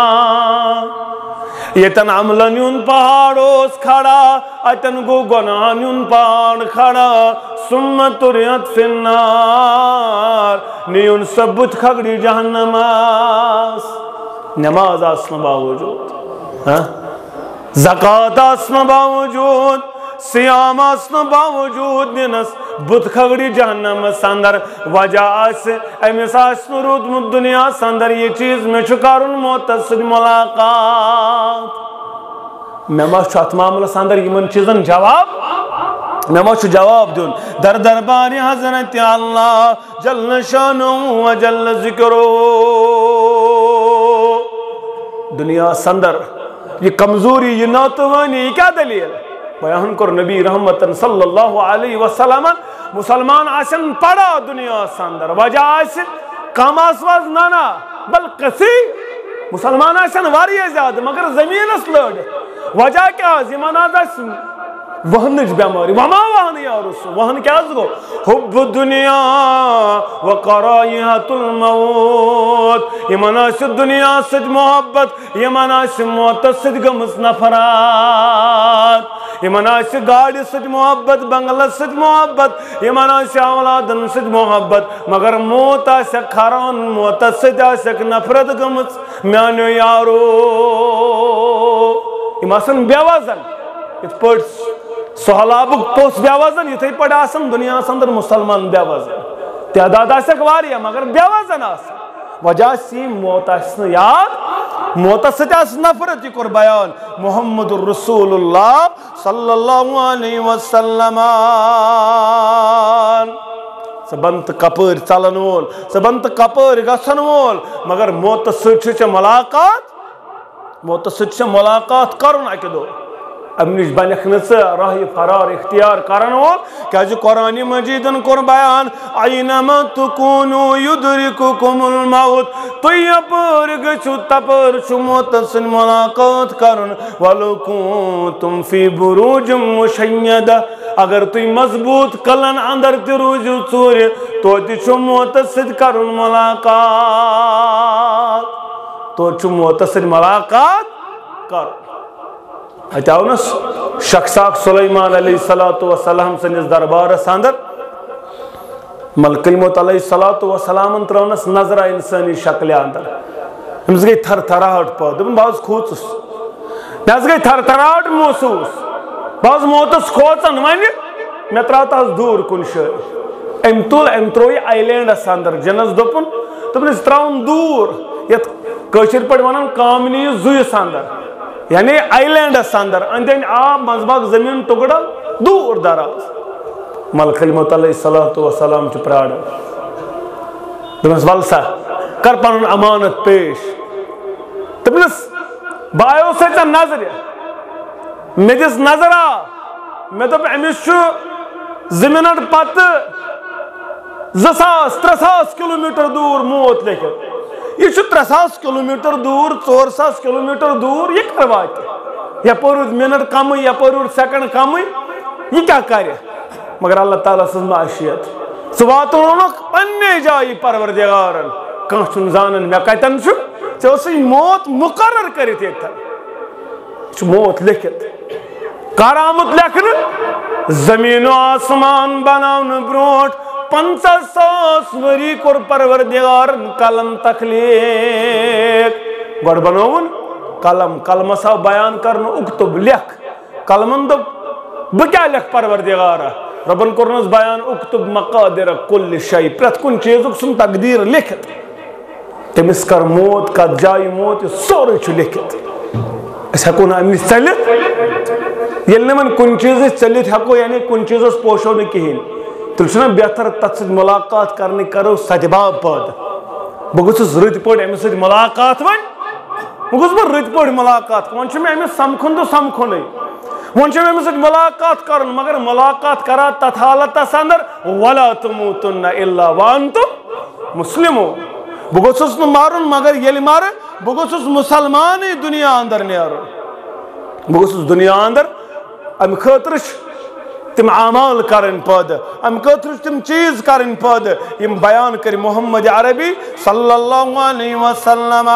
یتن عملن یون پہاڑوس کھڑا اتن گو گناہن یون پہاڑ کھڑا سمت ریت فی النار نیون ثبت کھگڑی جہنم آس نماز آسن باوجود زکاة آسن باوجود سیام آسن باوجود ننس بت کھگڑی جہنم سندر وجہ آس امیس آسن رود دنیا سندر یہ چیز میں شکارن موتصد ملاقات میں ما چھت معاملہ سندر یمن چیزن جواب میں ما چھو جواب دون در دربار حضرت اللہ جل شانو و جل ذکرو دنیا سندر یہ کمزوری یہ ناتوانی یہ کیا دلیل بیان کر نبی رحمتن صلی اللہ علیہ وسلم مسلمان آسن پڑا دنیا سندر وجہ آس کم آسواز نانا بل قصی مسلمان آسن واریاہ زیادہ مگر زمینس لڑ وجہ کیا یمن آس وہنچ بیماری وما وہن یا رسول وہن کیا گو حب دنیا و کراہیت الموت یمن آس دنیا سد محبت یمن آس موت سد گمس نفرات یمن آس گاڑی سد محبت بنگلہ سد محبت یمن آس اولادن سد محبت مگر موت آس کھران موت سد آس نفرت گمس میانو یارو یم آسن بے وزن ات پٹ سہلابک پوس بے وزن یتھے پٹ آسن دنیا اندر مسلمان بے وزن تعداد آسک واریاہ مگر بے وزن آسن وجہ سی موت آسن یاد موت سچ آس نفرت یہ کور بیان محمد رسول اللہ صلی اللہ علیہ وسلم سبنت کپر چلن وول سبنت کپر گھن وول مگر موت سچ ملاقات کرن اکہ دو ام نش بنک راہ فرار اختیار کرن وول کیاز قرآن مجیدن کور بیان اینما تکونوا یدرککم الموت تُہۍ یپٲرۍ گٔژھِو تپٲرۍ چھُ موت سۭتۍ ملاقات کرن ولو کنتم فی بروج مشیدہ اگر تُہۍ مضبوط قلعن اندر تہِ روٗزِو ژوٗرِ توتہِ چھُ موت سۭتۍ کرُن ملاقات توتہِ چھُ موت سۭتۍ ملاقات کرُن اتہ آو نا شخصاک سلیمان علیہ السلام سندس دربارس اندر ملک الموت علیہ السلام ترونس نظرہ انسانی شکل اندر امس گئی تھر تھراہٹ پہ دپن بہت کھوچس مس گئی تھر تھراہٹ محسوس بہت موتس کھوچن ون مے تراو تس دور کن جائے ام ترو یہ آئیلینڈس اندر جنس دپن دپن تراؤن دور یت کشر پہ ونان کامنی زویس اندر یعنی آئیلینڈس اندر اندین آب مزباگ زمین ٹکڑا دور دراز ملک الموت علیہ السلام چھ پراڑ دپنس ولسا کر پن امانت پیش دپنس بایو سا نظر مے دس نظر آ مے دپ امس زمین پتہ 2000-3000 کلومیٹر دور موت لیکھت یہ 3000 کلومیٹر دور 4000 کلومیٹر دور یہ کر وات یپر منٹ کم یپر سیکنڈ کم یہ کیا کرے مگر اللہ تعالیٰ سن معاشیت ثہ واتنوک پنہ جائے پروردگارن کھانا چھ زانن مے کتن ژے موت مقرر کرت یہ موت لکھت کر آمت لکھن زمین و آسمان بناون بروٹ 50,000 وری کور پروردگارن قلم تخلیق گوڑ بناون قلم قلمس آو بیان کرن اکتب لکھ قلمن دپ بہ کیا لکھ پروردگارا ربن کورنس بیان اکتب مقادر کل شیء پرت کن چیزک سن تقدیر لکھت تمس کر موت کت جائے موت یہ سورے چھ لکھت اس ہکو نا امس چلت یل نمن کن چیز چلت ہکو یعنی کن چیز پوشو نہ کہین تیل چھنا بہتر تت سۭتۍ ملاقات کرنے کرو سجباب پٲدٕ بہٕ گوٚژھُس رٕتۍ پٲٹھۍ أمِس سۭتۍ ملاقات وۄنۍ گوٚژھُس بہٕ رٕتۍ پٲٹھۍ ملاقات وۄنۍ چھُ مےٚ أمِس سمکھُن تہٕ سمکھُنٕے وۄنۍ چھُ مےٚ أمِس سۭتۍ ملاقات کرُن مگر ملاقات کرا تتھ حالتس اندر ولا تموتن الا وانتم مسلمون بہٕ گوٚژھُس نہٕ مرُن مگر ییٚلہِ مرٕ بہٕ گوٚژھُس مُسلمانٕے دُنیا اندر نیرُن بہٕ گوٚژھُس دُنیا اندر امہِ خٲطرٕ چھِ تم اعمال کرن پٲدٕ امہِ خٲطرٕ چھِ تم چیز کرن پٲدٕ یم بیان کر محمد عربی صلی اللہ علیہ وسلم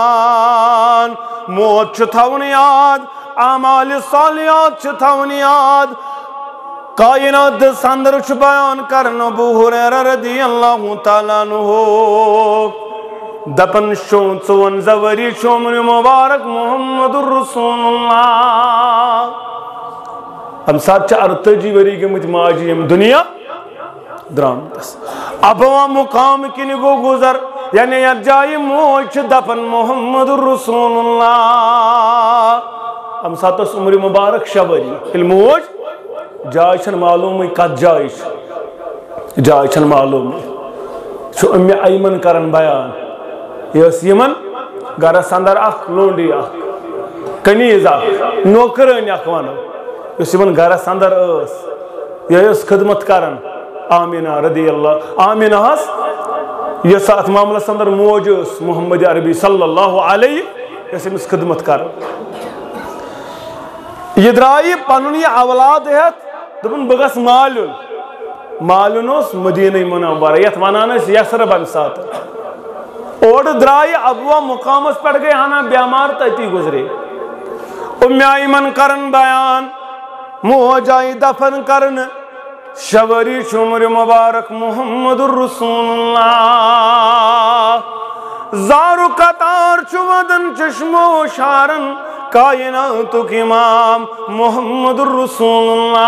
موت چھُ تھاوُن یاد اعمال صالحات چھِ تھاوُن یاد کائنات اندر چھُ بیان کرن ابو ہریرہ رضی اللہ تعالیٰ عنہ دپن 54 ؤری چھُ عمر مبارک محمد رسول اللہ ام سات 48 ؤری گٔمٕتۍ ماجہِ یم دنیا درامتس ابوا مقام کِنہِ گوٚو گُزر یعنی یتھ جایہِ موج چھِ دپن محمد رسول اللہ ام سات ٲس عمر مبارک 6 ؤری ییٚلہِ موج جاے چھنہٕ معلوٗمٕے کتھ جایہِ چھِ جاے چھنہٕ معلوٗمٕے چھُ اُمہِ ایمن کران بیان یہ ٲس یِمن گرس اندر اکھ لونڈی اکھ کنیز اکھ نوکرٲنۍ اکھ ونو یس یمن گرس اندر یہ خدمت کران آمینہ رضی اللہ آمینہ یس ات معاملس اندر موج محمد عربی صلی اللہ علیہ یس امس خدمت کر یہ درائی پنن یہ اولاد ہیت دپن بہ گژھٕ مالن اوس مدینہ منورہ یتھ ونان ٲسۍ یثرب امہِ ساتہٕ اور درائے ابوا مقامس پہ گئے ہانا بیمار تتی گزرے ام ایمن کرن بیان موج آئی دفن کرن شوری شمر مبارک محمد الرسول اللہ زارو قطار چودن چشمو شارن کائناتک امام محمد الرسول اللہ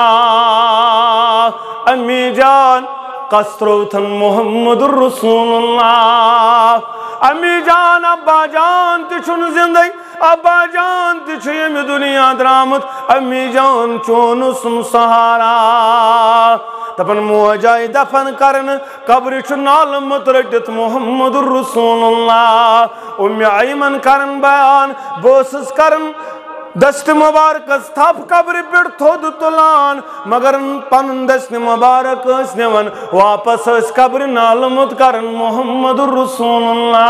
امی جان قصروتن محمد الرسول اللہ امی جان ابا جان تچھن زندگی ابا جان تچھ یم دنیا درامت امی جان چون سم سہارا دپن موجائی دفن کرن قبر چھ نالمت رٹت محمد الرسول اللہ ام ایمن کرن بیان بوسس کرن دست مبارک تھپ قبر پہ تھود تلان مگر پن دست مبارک نوان واپس قبر نالمت کرن محمد الرسول اللہ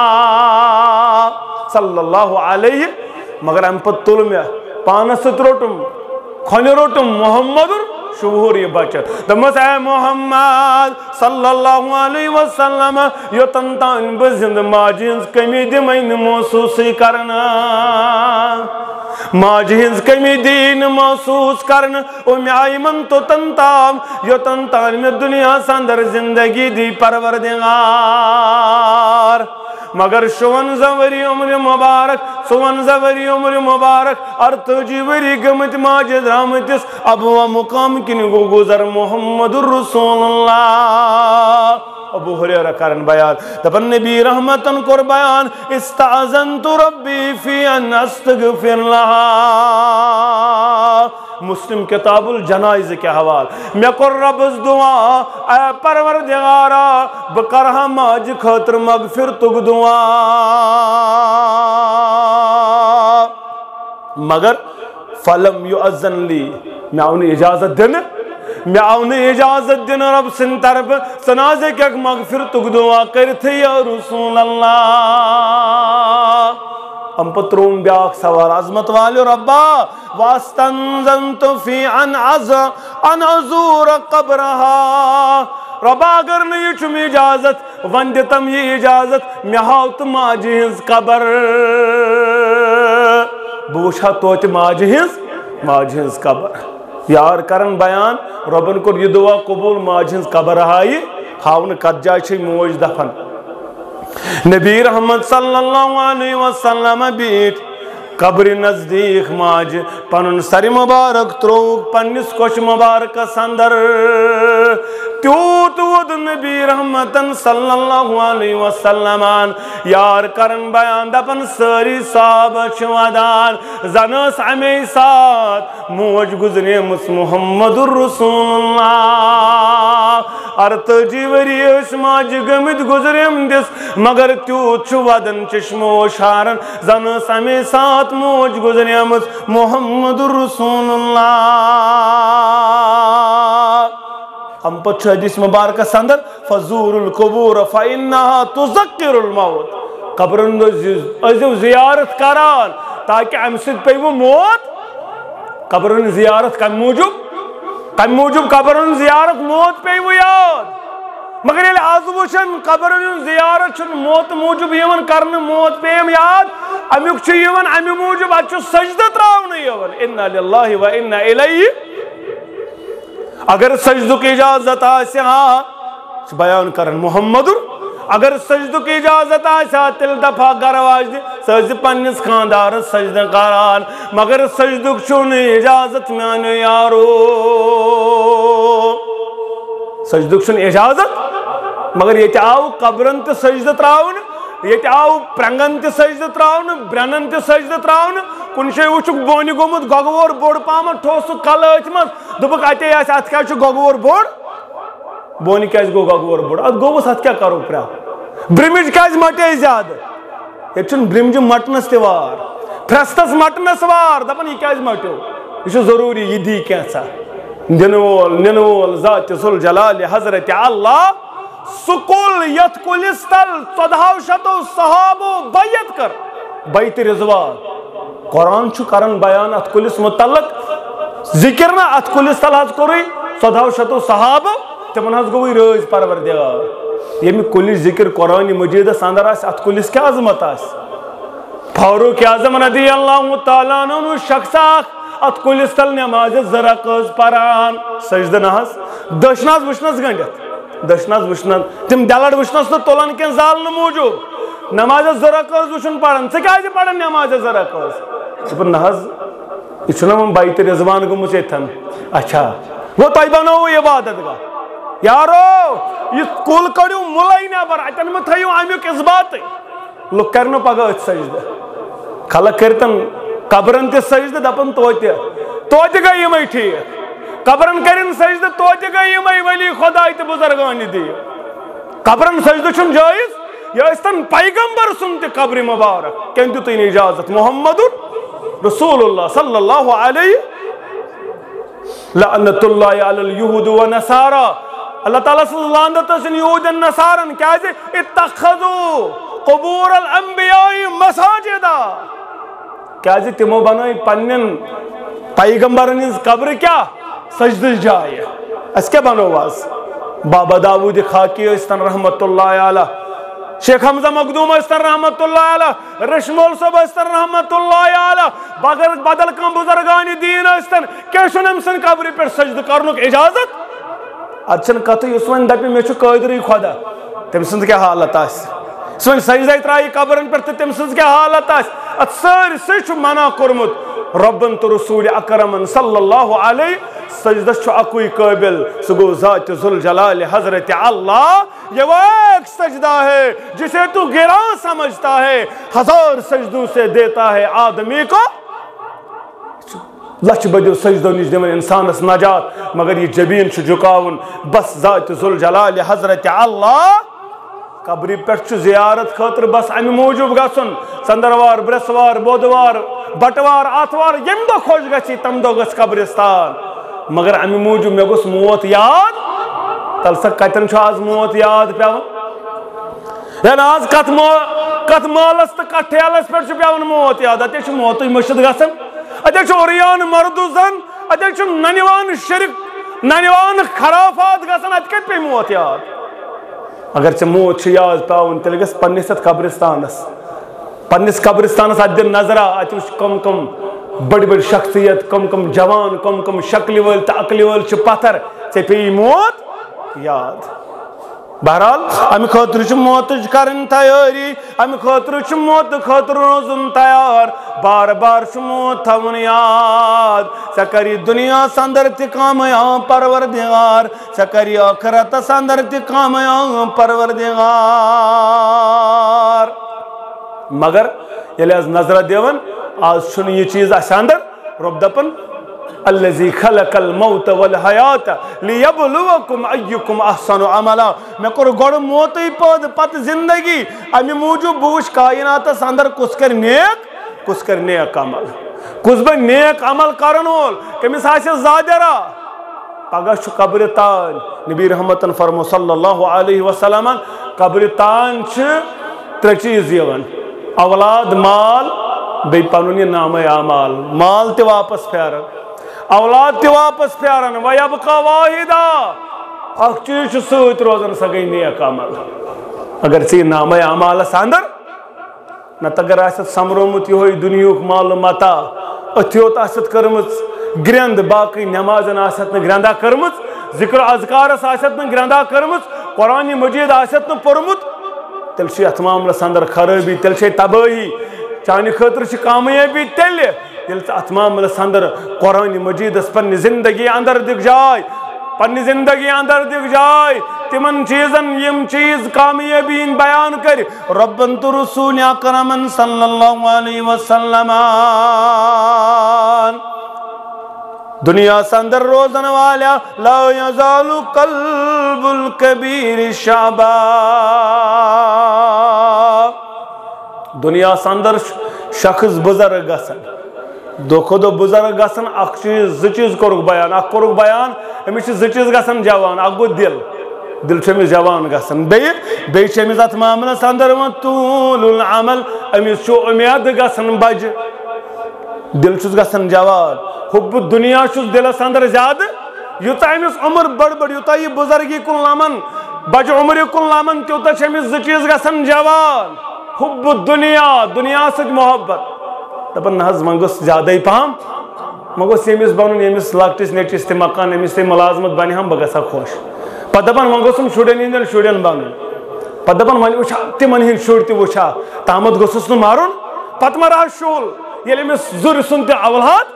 صلی اللہ علیہ مگر ام پت تل میں پانس روٹم کھن روٹم محمد شعور یہ بچت دمس اے محمد صلی اللہ علیہ وسلم یوتن تان بزند ماجی ہنز کمی دمین محسوسی کرنا ماجی ہنز کمی دین محسوس کرنا ام ایمن تو تنتام یوتن تان میں دنیا سندر زندگی دی پروردگار مگر شون زوری عمر مبارک سون زوری عمر مبارک ارتجی وری گمت ماجد رامتس ابو مقام کن گو گزر محمد الرسول اللہ ابو حریرہ کرن بیان دپن نبی رحمتن کر بیان استعذنت ربی فی ان استغفر لہا مسلم کتاب الجنائز کے حوال میں کر ربز دعا اے پروردگارا بکرہا ماج خاطر مغفر تک دعا مگر فلم یعزن لی میں انہیں اجازت دینے میں انہیں اجازت دینے رب سن طرف سنازے کہ مغفر تک دعا کرتے یا رسول اللہ ام پترون بیاک سوال عظمت والی ربا واستنزنت فی ان عزور قبرہا ربا اگر نہیں چم اجازت وندتم یہ اجازت میں ہاوت ماجی ہنز قبر بوشا توت ماجی ہنز قبر یار کرن بیان ربن کو یہ دعا قبول ماجی ہنز قبر آئی ہاون قد جائے چھے موج دفن نبی رحمت صلی اللہ علیہ وسلم بیٹ قبر نزدیک ماج پنن سر مبارک تروک پنس کوش مبارک سندر تیوت ود نبی رحمتن صلی اللہ علیہ وسلم یار کرن بیان دپن ساری صحابہ ودان زنس امی ساتھ موج گزرے مس محمد الرسول اللہ ارتجی وری اس ماج گمت گزریم دس مگر تیوت ودن چشمو شارن زنس امی ساتھ موج گزرے مس محمد الرسول اللہ ہم پچھ حدیث مبارکہ سندر فزور القبور فإنها تذکر الموت قبرن عزیو زیارت کران تاکہ امسد پہ وہ موت قبرن زیارت کم موجب قبرن زیارت موت پہ وہ یاد مگر یہ آزوشن قبرن زیارت چھن موت موجب یون کرن موت پہ یاد امیک چھو یون امی موجب اچھو سجدت راؤن یون انا للہ و انا الیہ اگر سجدو کی اجازت آسے ہاں بیان کرن محمد اگر سجدو کی اجازت آسے ہاں تل دفع گرواج دی سجد پنس خاندار سجد کران مگر سجدو چھونے اجازت میں آنے یارو سجدو چھونے اجازت مگر یہ آو قبرن تے سجدت راؤن یہ آو پرنگن تے سجدت راؤن برنن تے سجدت راؤن کنشے وچک بونی گومت گوگور بوڑ پامت ٹھوسو کل اچمت دبک آتے یا ساتھ کیا چھو گوگور بوڑ بونی کیا گو گوگور بوڑ ات گوگو ساتھ کیا کرو پرا برمج کیا مٹے زیادہ یہ چھن برمج مٹنس تیوار پرستس مٹنس وار دپن یہ کیا مٹو یہ ضروری یہ دی کیسا ننول ذات ذوالجلال حضرت اللہ سکول یت کلس تل 1400 صحابو بیعت کر بیعت رضوان قرآن چھو کرن بیان ات کلس متعلق ذکر نا ات کلس تل حض کوری 1400 صحابو تمن حض گوئی رز پروردگار یمی کلس ذکر قرآن مجید اندر آس ات کلس کیا عظمت آس فاروق اعظم رضی اللہ تعالیٰ عنہ شخص ات کلس تل نماز زرقز پران سجدہ نحس دشناز وشناز گنڈت دشناز وشناز تم دلڑ وشناز تو تولن کن زالن موجود نماز زرقز وشن پڑھن سے کیا پڑھن نماز زرقز پر نحس اتنا من بیت رضوان کو مجھے تھن اچھا وہ طیبہ نو عبادت گا یارو یہ کل کڑیو ملائی نبر اتن میں تھیو آمیوک اس بات لوگ کرنو پگا ات سجدہ خلق کرتن قبرن تے سجدہ دپن توتہ گئی یمے ٹھیک قبرن کرن سجدہ توتہ گئی یمے ولی خدا تے بزرگان دی قبرن سجدہ چھن جائز یا استن پیغمبر سنتے قبر مبارک کہن تو تین اجازت محمد رسول اللہ صلی اللہ علیہ لعنت اللہ علی الیہود و نصارا اللہ تعالیٰ صلی اللہ علیہ وسلم یہود النصارن کیا ہے اتخذو قبور الانبیاء مساجدہ کیا ہے تمو بنائی پنن پیغمبرن قبر کیا سجدہ جائے اس کے بنو واز بابا داود خاکی استن رحمت اللہ علیہ شیخ حمزہ مقدوم استر رحمت اللہ علیہ رشمول صاحب استر رحمت اللہ علیہ بدل کم بزرگان دین استر کیشن امسن قبری پر سجد کرنک اجازت اچھن کتو یسوین دپی میں چھو قیدری خدا تم سند کیا حالت آس سوین سجدہ اترائی قبرن پر تم سند کیا حالت آس اتسر سے چھو منع کرمت ربن تو رسول اکرمن صلی اللہ علیہ سجدہ چھو اکوئی قابل سگو ذات ذوالجلال حضرت اللہ یہ وہ ایک سجدہ ہے جسے تو گراں سمجھتا ہے 1000 سجدوں سے دیتا ہے آدمی کو لچ بدیو سجدوں نش دون انسان اس نجات مگر یہ جبین چھو جھکاون بس ذات ذوالجلال حضرت اللہ قبری پیٹ چھو زیارت خاطر بس امی موجب گسن سندروار برسوار بودوار بٹوار آتوار یم دو خوش گچی تم دو گس قبرستان مگر امی موجب میں گس موت یاد تل سک کتن چھو آز موت یاد پیاون یعنی آز کت مالس تو کت ٹھیلس پر چھو پیاون موت یاد اتے چھو موتوی مشد گسن اتے چھو اوریان مردو زن اتے چھو ننیوان شرک ننیوان خرافات گسن اتے کت پی موت یاد اگر چھ موت چھ یاد پیاون تیل گس پنیس قبرستانس ادن نظرہ اتے وچ کم بڑی بڑی شخصیت کم جوان کم شکل ول تو عقل ول چھ پتھر ژے پی موت یاد بہرحال امی خاطر چھ موت کرن تیاری امی خاطر چھ موت خاطر روزن تیار بار بار چھ موت تھون یاد سکری دنیا سندر تی کامیاب پروردگار سکری آخرت سندر تی کامیاب پروردگار مگر یلی از نظر دیون آج چھن یہ چیز اندر رب دپن الذي خلق الموت والحیات لیبلوکم ایکم احسن عملا میں کر گوڑ موتی پت زندگی امی موجود بوش کائنات اندر کس کر نیک عمل کس بے نیک عمل کرن وول کمس آسے زادرہ پگہ چھ قبر تان نبی رحمتن فرمو صلی اللہ علیہ وسلم قبر تان چھ 3 چیز یون اولاد مال بے پنونی نام اعمال مال تے واپس پھیرن اولاد تے واپس پھیرن ویبقا واحدہ اخ چیز سوت روزن سا گئی نیک عمل اگر سی نام اعمال اندر نت اگر آست سمرومت یہ دنیوک مال متا اتھیوت آست کرمت گرند باقی نمازن آست گرندہ کرمت ذکر اذکارس آست گرندہ کرمت قرآن مجید آست پرمت تل چھ ات معاملس اندر خرابی تل چھ تباہی چانہ خاطر چھ کامیابی تیل یل ات معاملس اندر قرآن مجید پنہ زندگی اندر دکھ جائے پنہ زندگی اندر دکھ جائے تمن چیزن یم چیز کامیابی بیان کر ربن تو رسول اکرمن صلی اللہ علیہ وسلم دنیا سندر روزن والا لا یزال قلب الکبیر شعبا دنیا سندر شخص بزرگ گسن دو بزرگ گسن اخ چیز 2 چیز کورک بیان اخ کورک بیان امس 2 چیز گسن جوان اخ گو دل دل چھمس جوان گژھان بیٚیہِ چھمس اتھ معاملس اندر طول العمل امس چھُ امید گژھان بجہِ دل چھُس گژھان جوان حب الدنیا چھُس دلس اندر زیادٕ یوٗتاہ امس عمر بڑ یوٗتاہ یہِ بُزرگی کُن لمن بجہِ عمرِ کُن لمن تیوٗتاہ چھِ امس 2 چیٖز گژھان جوان حب الدنیا دنیا سۭتۍ محبت دپان نہ حظ وۄنۍ گوٚژھ زیادَے پہم وۄنۍ گوٚژھ ییٚمِس بنُن ییٚمِس لۄکٹِس نیٚچوِس تہِ مکان أمِس تہِ مُلازمت بنہِ ہم بہٕ گژھٕ ہا خۄش پتہٕ دپان وۄنۍ گوٚژھُم شُرٮ۪ن ہٕنٛدٮ۪ن شُرٮ۪ن بنُن پتہٕ دپان وۄنۍ وٕچھِ ہا تِمن ہٕنٛدۍ شُرۍ تہِ وٕچھِ ہا تامتھ گوٚژھُس نہٕ مرُن پتہٕ مرٕ ہا شُل ییٚلہِ أمِس زُرِ سُنٛد تہِ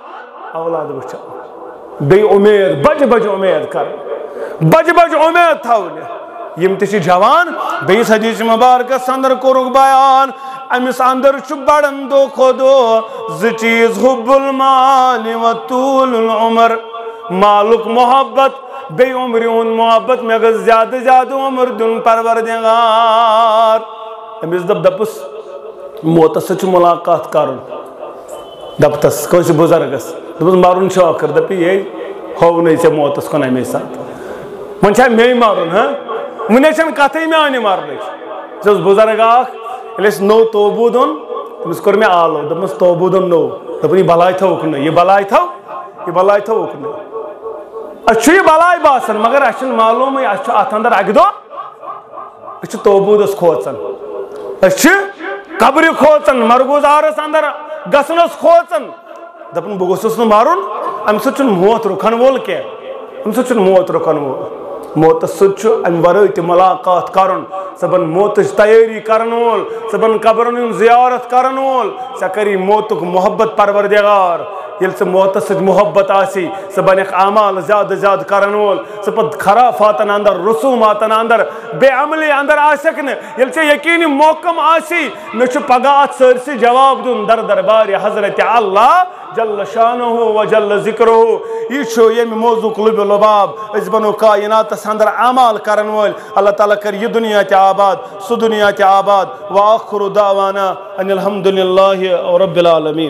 اولاد وٕچھِ ہا بیٚیہِ اُمید بجہِ اُمید کرٕنۍ بجہِ اُمید تھاونہِ یم تہِ چھِ جوان بیٚیِس حدیث مبارکس اندر کوٚرُکھ بیان امس اندر چھُ بڑان دۄہ کھۄتہٕ دۄہ 2 چیٖز حب المال و طول العمر مالُک محبت بیٚیہِ عمرِ ہُنٛد محبت مےٚ گژھِ زیادٕ عمر دیُن پروردگار امس دپُس موتس سۭتۍ چھُ مُلاقات کرُن دپتس کٲنٛسہِ بُزرگس دپُس مرُن چھُ ٲخر دپہِ یے ہووُنے ژےٚ موتس کُن امے ساتہٕ وۄنۍ چھا مے مرُن وُنے چھنہٕ کتھٕے میانہِ مرنٕچ ژےٚ اوس بُزرگ اکھ ییٚلہِ اَسہِ نوٚو توبوٗد اوٚن تٔمِس کوٚر مےٚ آلو دوٚپمَس توبوٗد اوٚن نوٚو دوٚپُن یہِ بلاے تھوٚوُکھ نہٕ یہِ بلاے تھوٚوُکھ نہٕ اَسہِ چھُ یہِ بلاے باسان مگر اَسہِ چھُنہٕ معلوٗمٕے اَسہِ چھُ اتھ اندر اکہِ دۄہ أسۍ چھِ توبوٗدس کھوژان أسۍ چھِ قبرِ کھوژان مرگوزارس اندر گژھنس کھوژان دپان بہٕ گوٚژھُس نہٕ مرُن امہِ سۭتۍ چھُنہٕ موت رُکن وول کینٛہہ امہِ سۭتۍ چھُنہٕ موت رُکن وول موتس سۭتۍ چھُ امہِ ورٲے تہِ مُلاقات کرُن ژٕ بن موتٕچ تیٲری کرن وول ژٕ بن قبرن ہُنٛد زیارت کرن وول ژےٚ کری موتُک محبت پروردگار ییٚلہِ ژٕ موتس سۭتۍ محبت آسی ژٕ بنکھ اعمال زیادٕ کرن وول ژٕ پتہٕ خرافاتن اندر رسوٗماتن اندر بے عملی اندر آسکھ نہٕ ییٚلہِ ژےٚ یقیٖنی محکم آسی مےٚ چھُ پگاہ اتھ سٲرسٕے جواب دیُن دربارِ حضرت اللہ جل شانہ و جل ذکرہ یہ چھُ ییٚمہِ موضوٗعُک لُبہِ لُباب أسۍ بنو کائناتس اندر اعمال کرن وٲلۍ اللہ تعالیٰ کر یہِ دُنیا تہِ آباد سُہ دُنیا تہِ آباد وآخر دعوانا ان الحمد للہ رب العالمین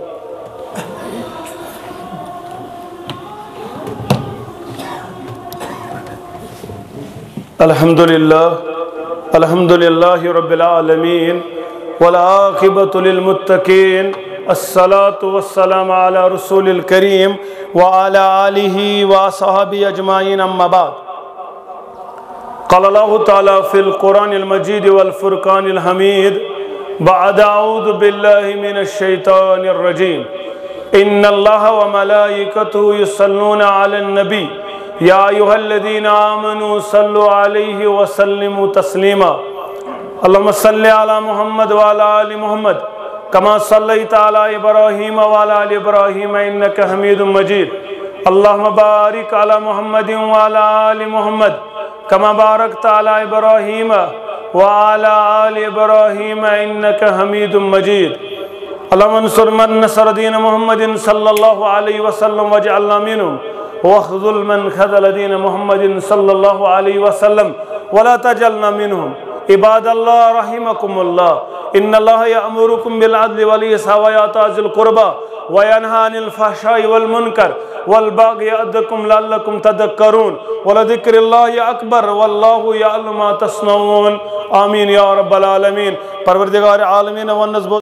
الحمد للہ رب العالمین والعاقبۃ للمتقین الصلاة والسلام على رسول الكريم وعلى آله وصحبه أجمعين أما بعد قال الله تعالى في القرآن المجيد والفرقان الحميد بعد أعوذ بالله من الشيطان الرجيم إن الله وملائكته يصلون على النبي يا أيها الذين آمنوا صلوا عليه وسلموا تسليما اللهم صل على محمد وعلى آل محمد كما صليت على إبراهيم وعلى آل إبراهيم إنك حميد مجيد اللهم بارك على محمد وعلى آل محمد كما باركت على إبراهيم وعلى آل إبراهيم إنك حميد مجيد اللهم انصر من نصر دين محمد صلى الله عليه وسلم واجعلنا منهم واخذل من خذل دين محمد صلى الله عليه وسلم ولا تجعلنا منهم عباد الله رحمكم الله إن الله يأمركم بالعدل والإحسان وإيتاء ذي القربى وينهى عن الفحشاء والمنكر والبغي يعظكم لعلكم تذكرون ولذكر الله أكبر والله يعلم ما تصنعون آمين يا رب العالمين پروردگار عالمین ونس